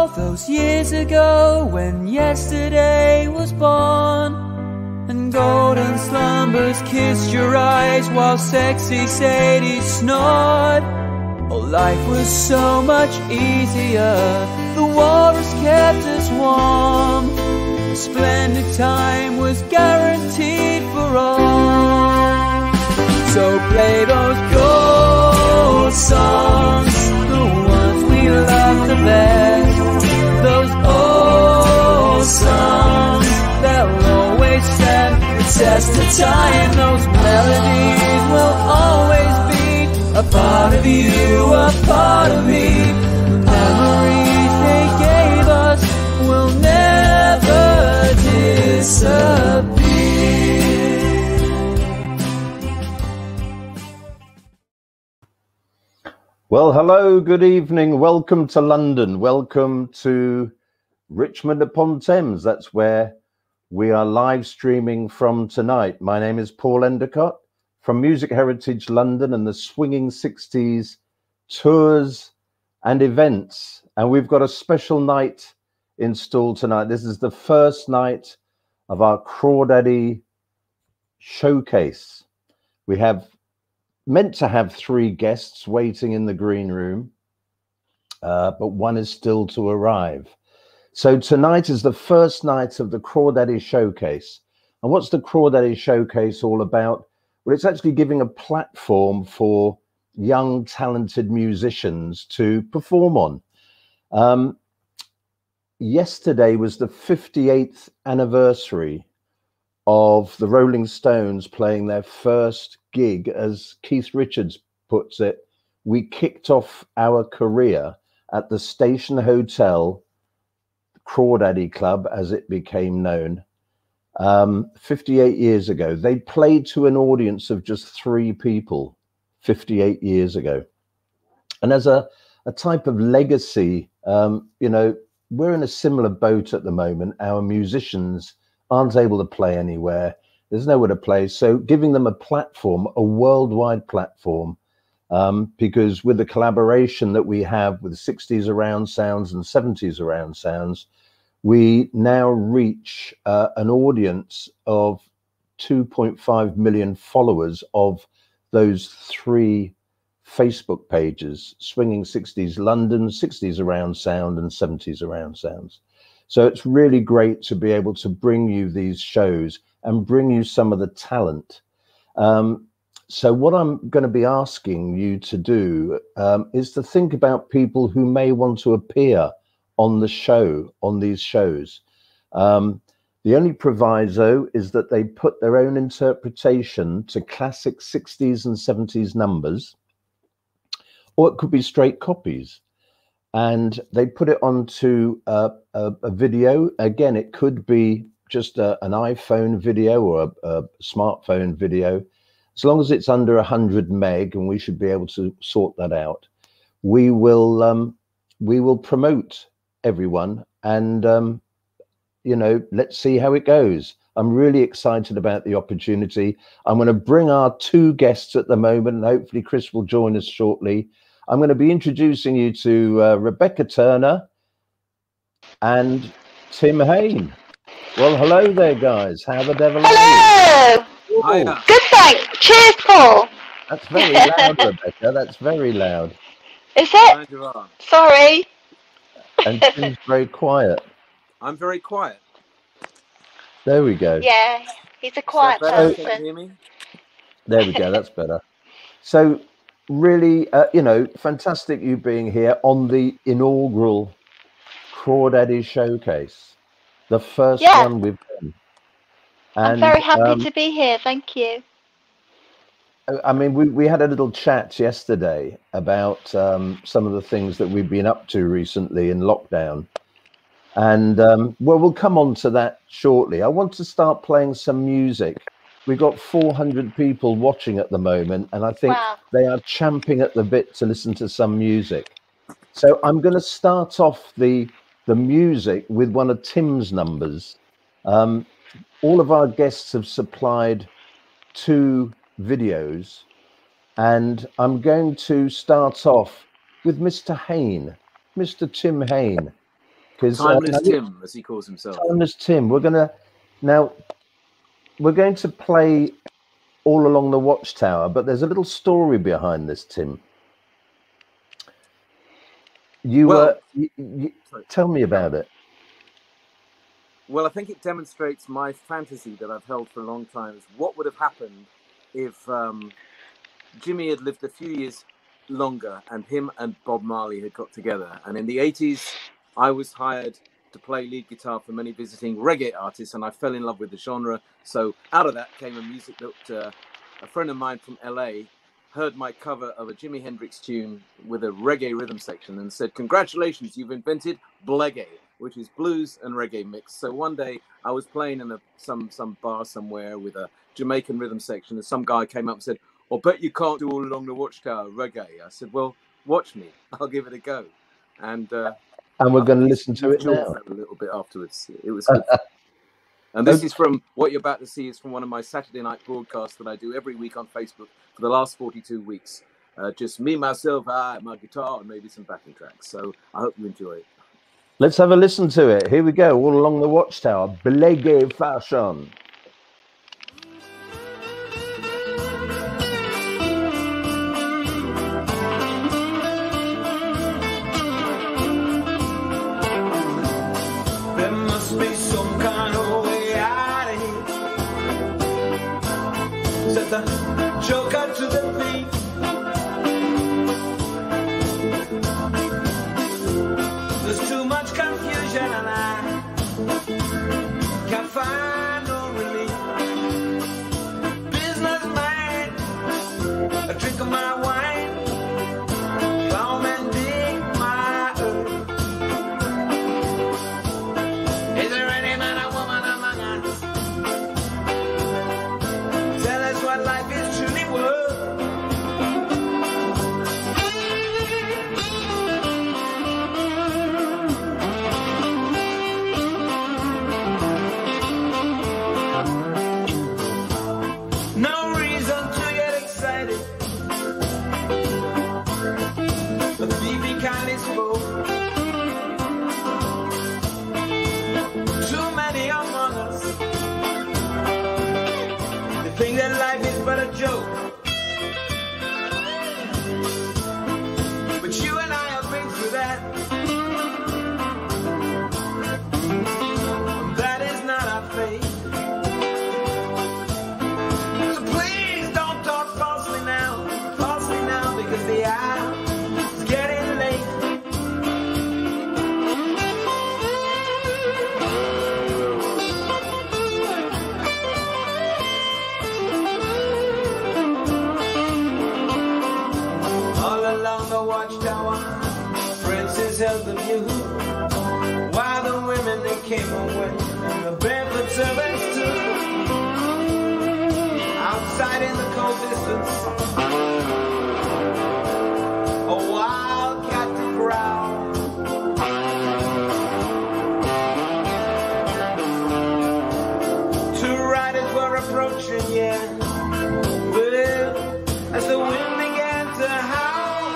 all those years ago when yesterday was born, and golden slumbers kissed your eyes while sexy Sadie snored. Oh, life was so much easier, the waters kept us warm, a splendid time was guaranteed for all. So play those gold songs, the ones we love the best, those old songs that'll always stand the test of time. Those melodies will always be a part of you, a part of me. The memories they gave us will never disappear. Well, hello, good evening. Welcome to London. Welcome to Richmond upon Thames. That's where we are live streaming from tonight. My name is Paul Endicott from Music Heritage London and the Swinging 60s tours and events. And we've got a special night installed tonight. This is the first night of our Crawdaddy Showcase. We have meant to have 3 guests waiting in the green room, but one is still to arrive. So tonight is the first night of the Crawdaddy Showcase. And what's the Crawdaddy Showcase all about? Well, it's actually giving a platform for young, talented musicians to perform on. Yesterday was the 58th anniversary of the Rolling Stones playing their first gig. As Keith Richards puts it, we kicked off our career at the Station Hotel, Crawdaddy Club as it became known, 58 years ago. They played to an audience of just 3 people 58 years ago. And as a type of legacy, you know, we're in a similar boat at the moment. Our musicians aren't able to play anywhere. There's nowhere to play. So giving them a platform, a worldwide platform, because with the collaboration that we have with 60s around sounds and 70s around sounds, we now reach an audience of 2.5 million followers of those 3 Facebook pages, Swinging 60s London, 60s around sound and 70s around sounds. So it's really great to be able to bring you these shows and bring you some of the talent. So what I'm going to be asking you to do is to think about people who may want to appear on the show, on these shows. The only proviso is that they put their own interpretation to classic 60s and 70s numbers, or it could be straight copies. And they put it onto a video. Again, it could be just an iPhone video or a smartphone video. As long as it's under 100 meg, and we should be able to sort that out, we will promote everyone, and you know, let's see how it goes. I'm really excited about the opportunity. I'm going to bring our 2 guests at the moment, and hopefully Chris will join us shortly. I'm going to be introducing you to Rebecca Turner and Tim Hain. Well, hello there, guys. How the devil are you? Hello. Good, thanks. Cheers, Paul. That's very loud, Rebecca. That's very loud. Is it? Sorry. And Tim's very quiet. I'm very quiet. There we go. Yeah, he's a quiet person. Can you hear me? There we go. That's better. So really, you know, fantastic you being here on the inaugural Crawdaddy Showcase, the first one we've done. And, I'm very happy to be here. Thank you. I mean, we had a little chat yesterday about some of the things that we've been up to recently in lockdown. And well, we'll come on to that shortly. I want to start playing some music. We've got 400 people watching at the moment, and I think they are champing at the bit to listen to some music. So I'm going to start off the music with one of Tim's numbers. All of our guests have supplied 2 videos, and I'm going to start off with Mr. Hain, Mr. Tim Hain. Timeless Tim, as he calls himself. Timeless Tim. We're going to play All Along the Watchtower, but there's a little story behind this, Tim. Tell me about it. Well, I think it demonstrates my fantasy that I've held for a long time. Is what would have happened if Jimmy had lived a few years longer and him and Bob Marley had got together. And in the 80s, I was hired to play lead guitar for many visiting reggae artists, and I fell in love with the genre. So out of that came a music that a friend of mine from LA heard my cover of a Jimi Hendrix tune with a reggae rhythm section and said, "Congratulations, you've invented blegay," which is blues and reggae mix. So one day I was playing in some bar somewhere with a Jamaican rhythm section, and some guy came up and said, "I bet you can't do All Along the Watchtower reggae." I said, "Well, watch me. I'll give it a go." And we're going to listen to it now. A little bit afterwards. It was good. And this is from, what you're about to see is from one of my Saturday night broadcasts that I do every week on Facebook for the last 42 weeks. Just me, myself, my guitar, and maybe some backing tracks. So I hope you enjoy it. Let's have a listen to it. Here we go. All Along the Watchtower, Blegay fashion. There must be some kind of way out of here. Set the joker to the beat. There's too much confusion and I can't find no relief. Businessman, a drink of my wine, come and dig my earth. Is there any man or woman among us? Tell us what life is truly worth. No reason to get excited. The BB kindly spoke. Too many among us. They think that life is but a joke. But you and I have been through that. That is not our fate. So please don't talk falsely now, because the hour is getting late. All along the watchtower, princes held the view, while the women they came away, and the barefoot servants too. Outside in the cold distance, a wild cat to growl. Two riders were approaching, yeah. Well, as the wind began to howl.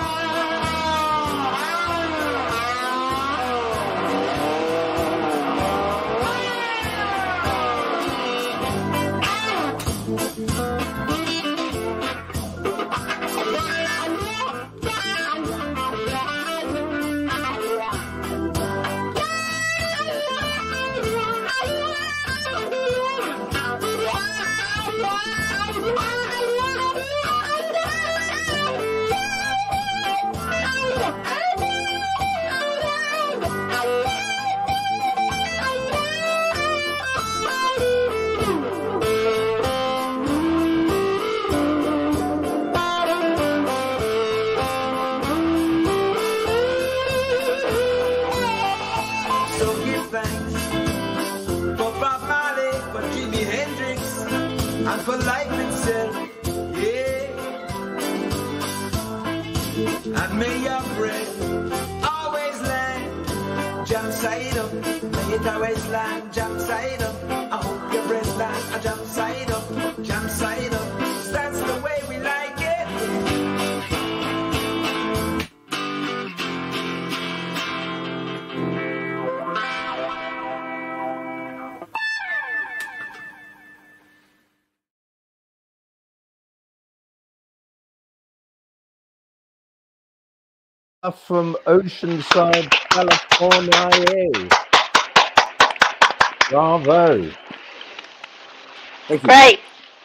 So give thanks for Bob Marley, for Jimi Hendrix, and for life itself, yeah. And may your breath always land jump side up. May it always land jump side up. I hope your breath land jump side up, jump side up. 'Cause that's the way we like it. from Oceanside, California. Bravo. Thank you. Great.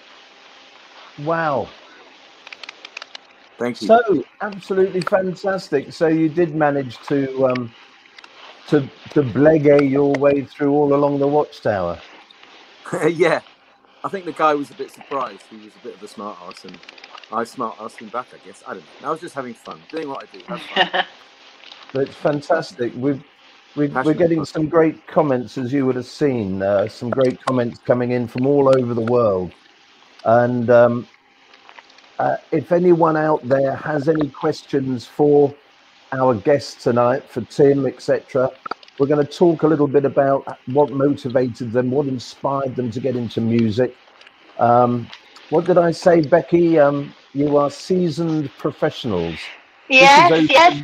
Wow. Thank you. So absolutely fantastic. So you did manage to blegay your way through all along the watchtower. Yeah, I think the guy was a bit surprised. He was a bit of a smart ass, and I smart assed him back, I guess. I don't know. I was just having fun, doing what I do, have fun. But it's fantastic. We're getting some great comments, as you would have seen. Some great comments coming in from all over the world. And if anyone out there has any questions for our guests tonight, for Tim, etc., we're going to talk a little bit about what motivated them, what inspired them to get into music. What did I say, Becky? You are seasoned professionals. Yes, yes.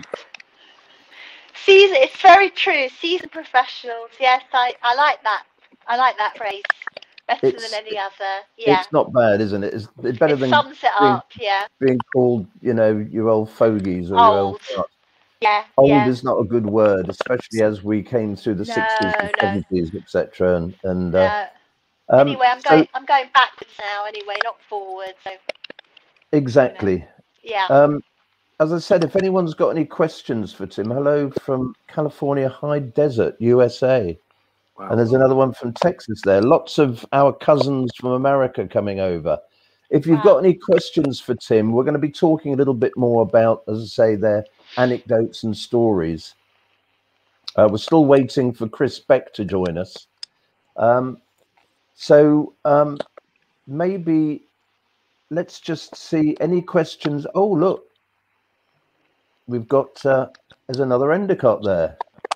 It's very true. Seasoned professionals. Yes, I like that. I like that phrase. Better than any other. Yeah. It's not bad, isn't it? It's better than sums it up. Yeah. Being called, you know, your old fogies or old. Your old farts. Yeah. Old is not a good word, especially as we came through the 60s and 70s, etc. And anyway, I'm going backwards now. Anyway, not forward. So. Exactly. You know. Yeah. As I said, if anyone's got any questions for Tim, hello from California High Desert, USA. Wow. And there's another one from Texas there. Lots of our cousins from America coming over. If you've got any questions for Tim, we're going to be talking a little bit more about, as I say, their anecdotes and stories. We're still waiting for Chris Beck to join us. Maybe let's just see any questions. Oh, look. We've got, there's another Endicott there.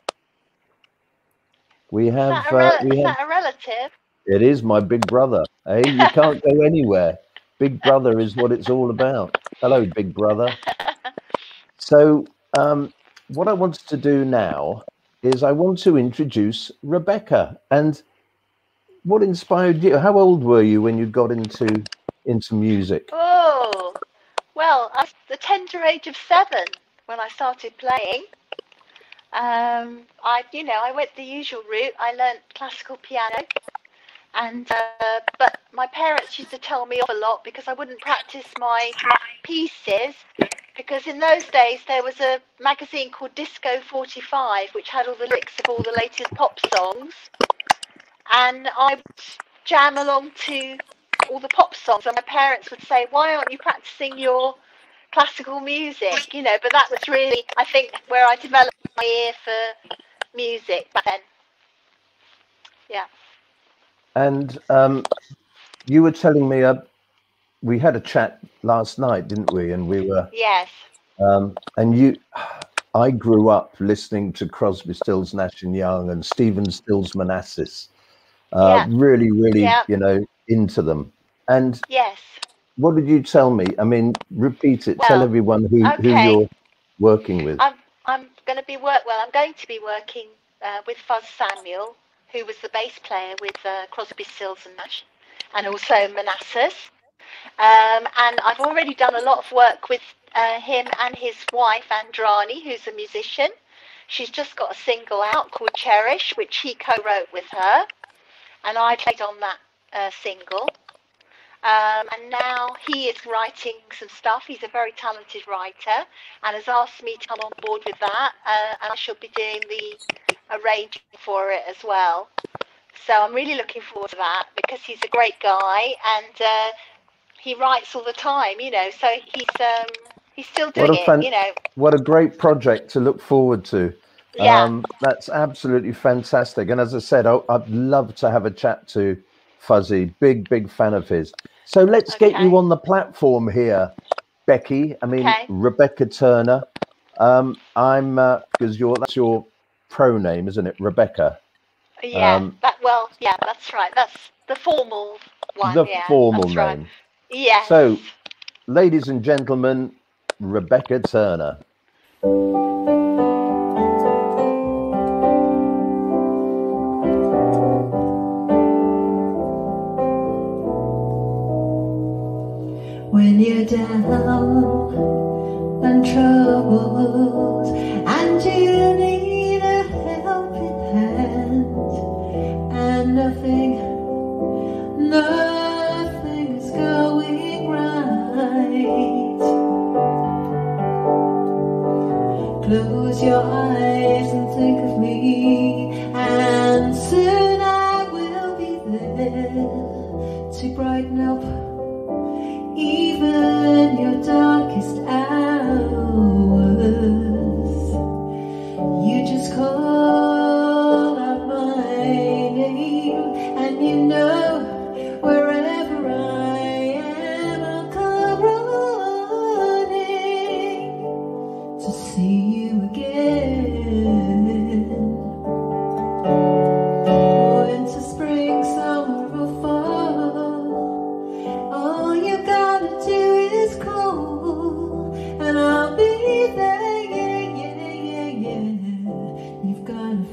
We have. Is that a relative? It is my big brother. Hey, you can't go anywhere. Big brother is what it's all about. Hello, big brother. So what I wanted to do now is I want to introduce Rebecca. And what inspired you? How old were you when you got into music? Oh, well, I was the tender age of 7 when I started playing. I went the usual route. I learnt classical piano, and but my parents used to tell me off a lot because I wouldn't practice my pieces, because in those days there was a magazine called Disco 45 which had all the lyrics of all the latest pop songs, and I would jam along to all the pop songs, and my parents would say, "Why aren't you practicing your classical music?" But that was really, I think, where I developed my ear for music back then. Yeah. And you were telling me we had a chat last night, didn't we? And we were yes. I grew up listening to Crosby, Stills, Nash and Young and Stephen Stills Manassas. Really, into them. And yes. What did you tell me? I mean, repeat it. Well, tell everyone who you're working with. I'm going to be working with Fuzz Samuel, who was the bass player with Crosby, Stills and Nash, and also Manassas. And I've already done a lot of work with him and his wife Andrani, who's a musician. She's just got a single out called Cherish, which he co-wrote with her, and I played on that single. And now he is writing some stuff. He's a very talented writer and has asked me to come on board with that. And I shall be doing the arranging for it as well. So I'm really looking forward to that because he's a great guy and he writes all the time, so he's still doing it, What a great project to look forward to. Yeah. That's absolutely fantastic. And as I said, I'd love to have a chat to Fuzzy. Big fan of his. So let's get you on the platform here, Becky. I mean, Rebecca Turner. Because that's your pro name, isn't it, Rebecca? Yeah. That's right. That's the formal one. The formal name. Right. Yes. So, ladies and gentlemen, Rebecca Turner. When you're down and troubled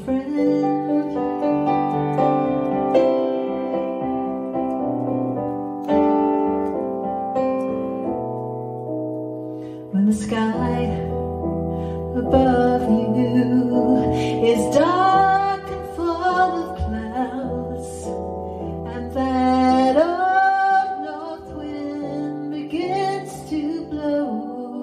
friend. When the sky above you is dark and full of clouds, and that old north wind begins to blow,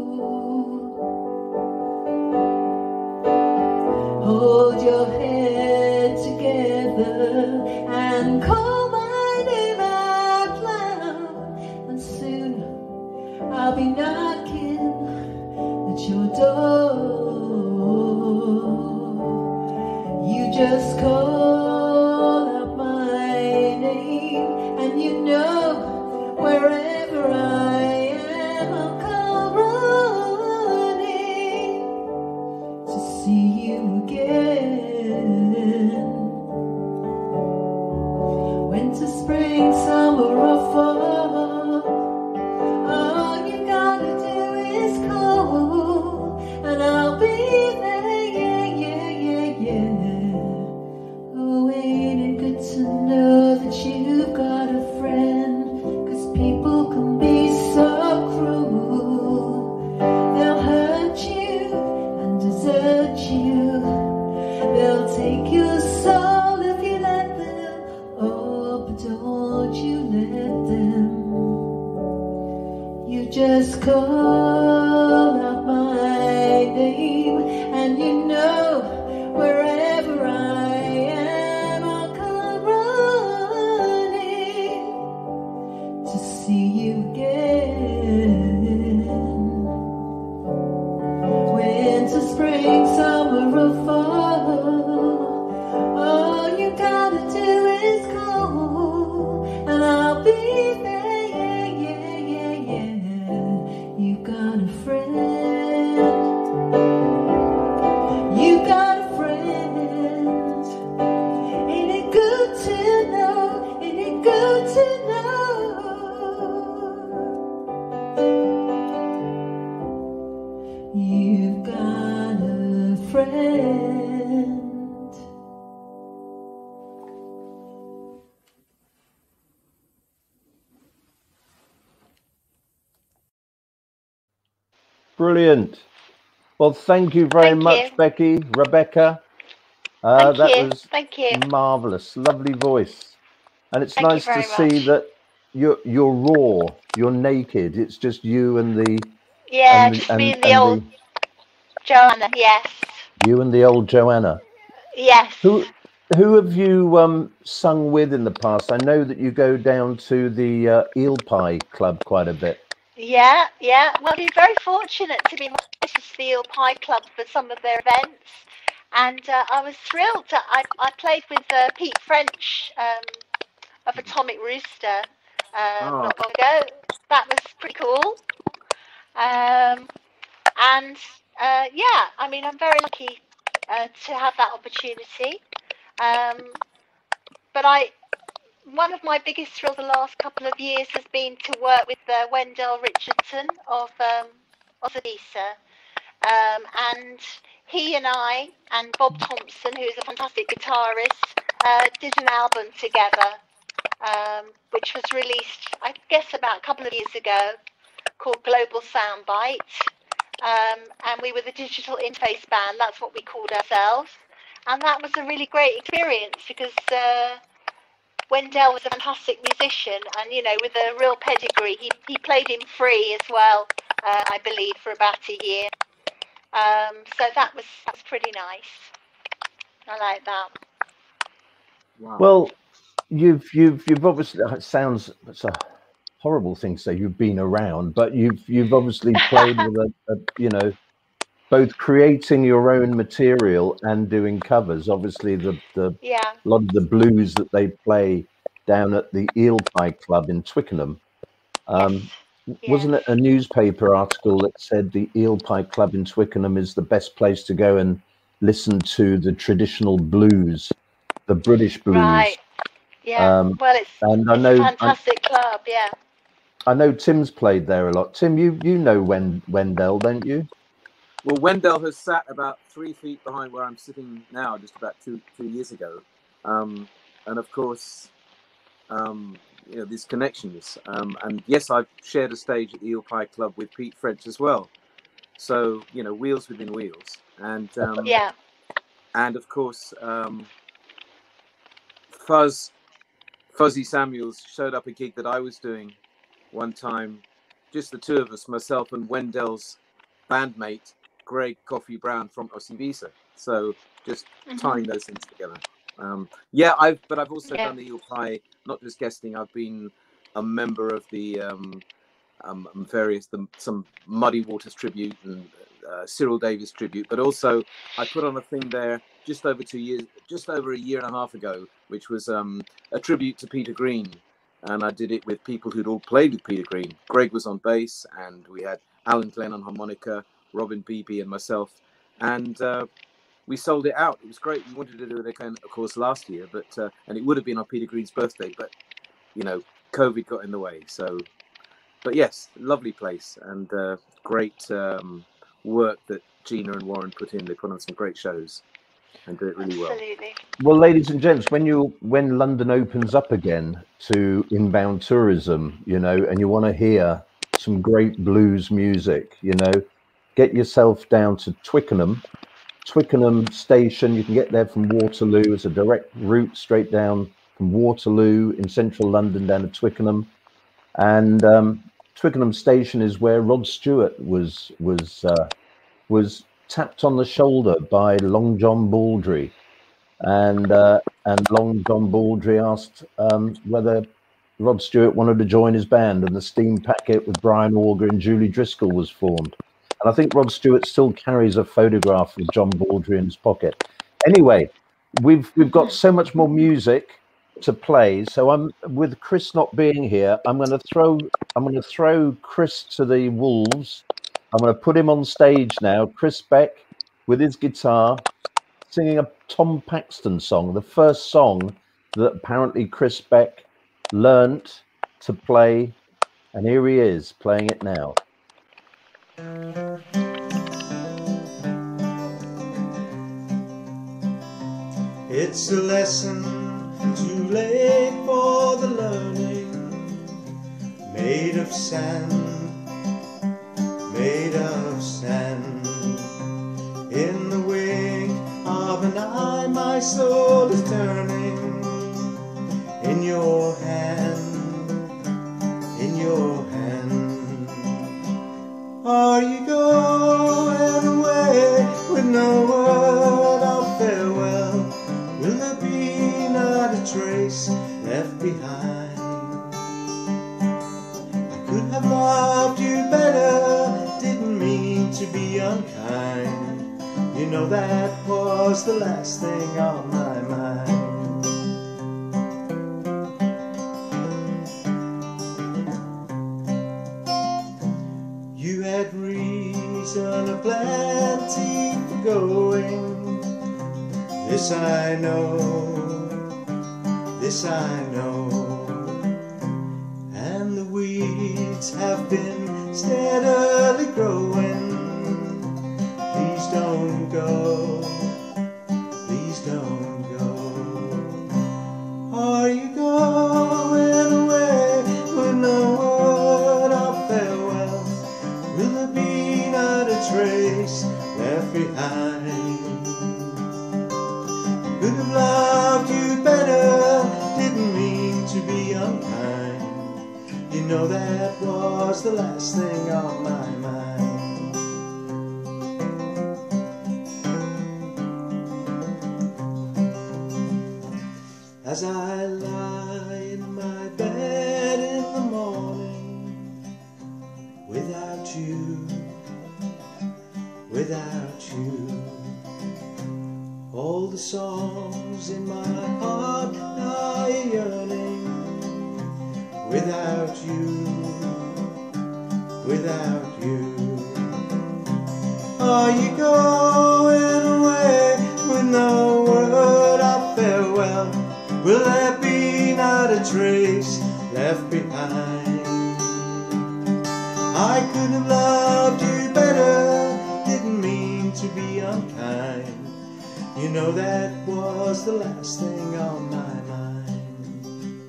hold your head together and call my name out loud, and soon I'll be knocking at your door. You just call out my name, and you know wherever I am, I'll come running to see you again. Winter, spring, summer, or fall, all you gotta do is call, and I'll be there, yeah, yeah, yeah, yeah. Oh, ain't it good to know that you've got a friend? 'Cause people can be so cruel. They'll hurt you and desert you. They'll take your soul if you let them. Oh, but don't you let them. You just call out my name, and you know wherever I am, I'll come running to see you again. Winter, spring, summer, or fall, all you gotta do is call, and I'll be there, yeah, yeah, yeah, yeah. You got a friend. You got a friend. Ain't it good to know? Ain't it good to know? You've got a friend. Brilliant. Well, thank you very Thank much, you. Rebecca. Thank That you. was Thank you. marvelous, lovely voice, and it's Thank you nice to very see much. that you're raw, you're naked. It's just you and the Yeah, just me and the and old the Joanna. Yes. you and the old Joanna. Yes. Who have you sung with in the past? I know that you go down to the Eel Pie Club quite a bit. Yeah, yeah. Well, I've been very fortunate to be invited to the Eel Pie Club for some of their events, and I was thrilled. I played with Pete French of Atomic Rooster Oh, not long ago. That was pretty cool. And yeah, I mean, I'm very lucky to have that opportunity. But one of my biggest thrills the last couple of years has been to work with Wendell Richardson of Ozadisa. And he and I and Bob Thompson, who is a fantastic guitarist, did an album together, which was released, I guess, about a couple of years ago, called Global Soundbite. And we were the digital interface band, that's what we called ourselves. And that was a really great experience because Wendell was a fantastic musician, and with a real pedigree. He played in Free as well, I believe, for about a year. So that's pretty nice. I like that. wow. Well, you've obviously, it sounds, it's a horrible thing to say, you've been around, but you've obviously played with a both creating your own material and doing covers. Obviously Yeah. a lot of the blues that they play down at the Eel Pie Club in Twickenham. Yes. Wasn't it a newspaper article that said the Eel Pie Club in Twickenham is the best place to go and listen to the traditional blues, the British blues? Right. Yeah. Well, it's a fantastic club. Yeah. I know Tim's played there a lot. Tim, you know Wendell, don't you? Well, Wendell has sat about 3 feet behind where I'm sitting now, just about two years ago. And of course, you know, these connections. And yes, I've shared a stage at the Eel Pie Club with Pete French as well. So, you know, wheels within wheels. And Yeah. And of course, Fuzzy Samuels showed up a gig that I was doing one time, just the two of us, myself and Wendell's bandmate, Greg Coffee Brown from Osibisa. So just tying those things together. Yeah, I've also done the Eel Pie, not just guesting. I've been a member of the some Muddy Waters tribute and Cyril Davis tribute, but also I put on a thing there just over a year and a half ago, which was a tribute to Peter Green. And I did it with people who'd all played with Peter Green. Greg was on bass, and we had Alan Glenn on harmonica, Robin Beebe and myself. And we sold it out. It was great. We wanted to do it again, of course, last year, but and it would have been on Peter Green's birthday, but, you know, COVID got in the way. So, but yes, lovely place, and great work that Gina and Warren put in. They put on some great shows and do it really well. Absolutely. Well, ladies and gents, when London opens up again to inbound tourism, you know, and you want to hear some great blues music, you know, get yourself down to Twickenham station. You can get there from Waterloo. It's a direct route straight down from Waterloo in central London down to Twickenham, and Twickenham station is where Rod Stewart was tapped on the shoulder by Long John Baldry, and Long John Baldry asked whether Rod Stewart wanted to join his band, and the Steam Packet with Brian Auger and Julie Driscoll was formed. And I think Rod Stewart still carries a photograph of John Baldry in his pocket. Anyway, we've got so much more music to play. So I'm, with Chris not being here, I'm going to throw Chris to the wolves. I'm going to put him on stage now. Chris Beck with his guitar, singing a Tom Paxton song, the first song that apparently Chris Beck learnt to play, and here he is playing it now. It's a lesson too late for the learning, made of sand, in the wink of an eye my soul is turning, in your hand, are you going away with no word of farewell? Will there be not a trace left behind? I could have loved you better, didn't mean to be unkind. You know that was the last thing on my mind. You had reason aplenty for going, this I know, and the weeds have been steadily growing. Please don't go, are you going away with no word of farewell? Will there be not a trace left behind? Could have loved you better, didn't mean to be unkind. You know that was the last thing on my mind. As I lie in my bed in the morning, without you, all the songs in my heart are yearning. Without you, are you going away with no word of farewell? Will there be not a trace left behind? I could have loved you better, didn't mean to be unkind. You know that was the last thing on my mind.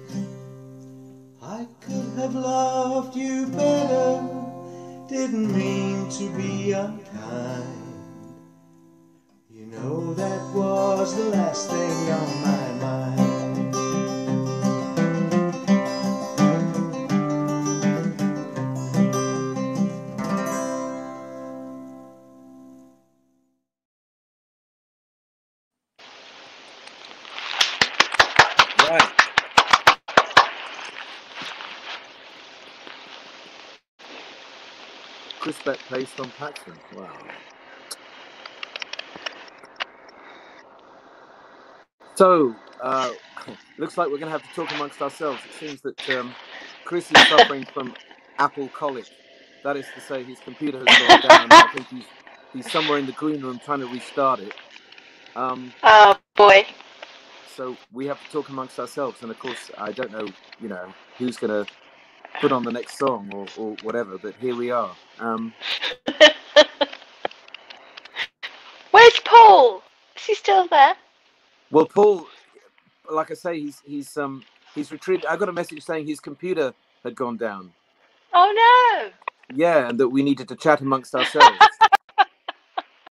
I could have loved you better, didn't mean to be unkind. You know that was the last thing on my mind. Right. Chris Bet placed on Paxton. Wow. So, looks like we're going to have to talk amongst ourselves. It seems that Chris is suffering from Apple colic. That is to say, his computer has gone down. I think he's somewhere in the green room trying to restart it. Oh boy. So we have to talk amongst ourselves, and of course, I don't know, who's going to put on the next song or whatever. But here we are. Where's Paul? Is he still there? Well, Paul, like I say, he's retreated. I got a message saying his computer had gone down. Oh no. Yeah, and that we needed to chat amongst ourselves.